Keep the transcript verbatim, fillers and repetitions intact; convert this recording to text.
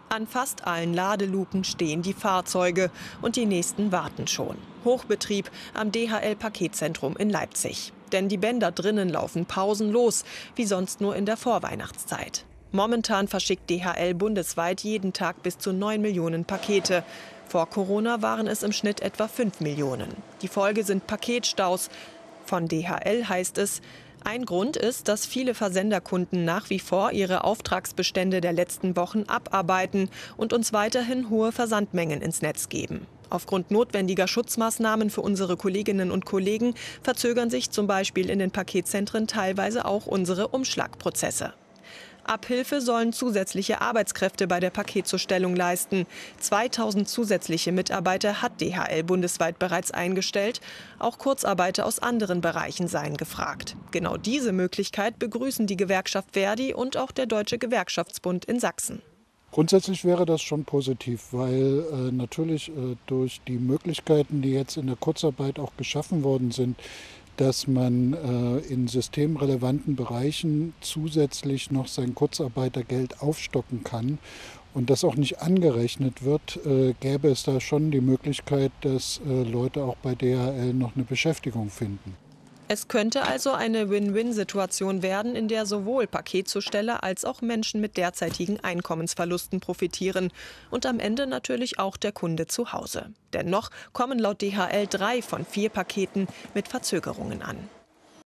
An fast allen Ladeluken stehen die Fahrzeuge und die nächsten warten schon. Hochbetrieb am D H L-Paketzentrum in Leipzig. Denn die Bänder drinnen laufen pausenlos, wie sonst nur in der Vorweihnachtszeit. Momentan verschickt D H L bundesweit jeden Tag bis zu neun Millionen Pakete. Vor Corona waren es im Schnitt etwa fünf Millionen. Die Folge sind Paketstaus. Von D H L heißt es, ein Grund ist, dass viele Versenderkunden nach wie vor ihre Auftragsbestände der letzten Wochen abarbeiten und uns weiterhin hohe Versandmengen ins Netz geben. Aufgrund notwendiger Schutzmaßnahmen für unsere Kolleginnen und Kollegen verzögern sich zum Beispiel in den Paketzentren teilweise auch unsere Umschlagprozesse. Abhilfe sollen zusätzliche Arbeitskräfte bei der Paketzustellung leisten. zweitausend zusätzliche Mitarbeiter hat D H L bundesweit bereits eingestellt. Auch Kurzarbeiter aus anderen Bereichen seien gefragt. Genau diese Möglichkeit begrüßen die Gewerkschaft ver.di und auch der Deutsche Gewerkschaftsbund in Sachsen. Grundsätzlich wäre das schon positiv, weil äh, natürlich äh, durch die Möglichkeiten, die jetzt in der Kurzarbeit auch geschaffen worden sind, dass man äh, in systemrelevanten Bereichen zusätzlich noch sein Kurzarbeitergeld aufstocken kann und das auch nicht angerechnet wird, äh, gäbe es da schon die Möglichkeit, dass äh, Leute auch bei D H L noch eine Beschäftigung finden. Es könnte also eine Win-Win-Situation werden, in der sowohl Paketzusteller als auch Menschen mit derzeitigen Einkommensverlusten profitieren. Und am Ende natürlich auch der Kunde zu Hause. Denn noch kommen laut D H L drei von vier Paketen mit Verzögerungen an.